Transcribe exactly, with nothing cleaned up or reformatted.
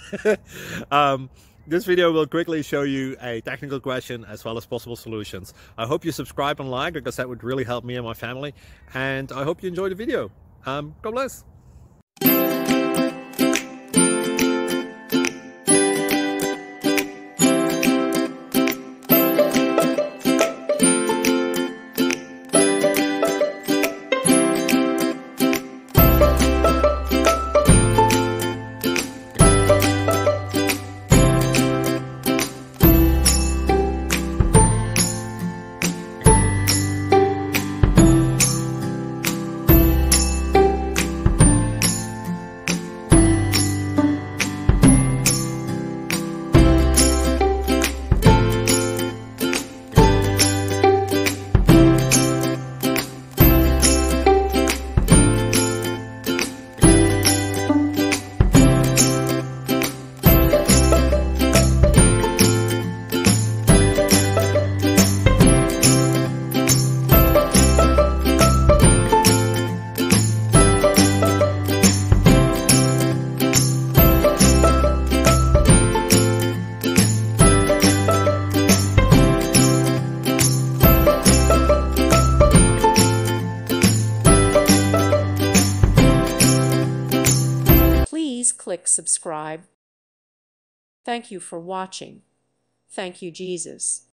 um, this video will quickly show you a technical question as well as possible solutions. I hope you subscribe and like, because that would really help me and my family. And I hope you enjoy the video. Um, God bless. Please click subscribe. Thank you for watching. Thank you, Jesus.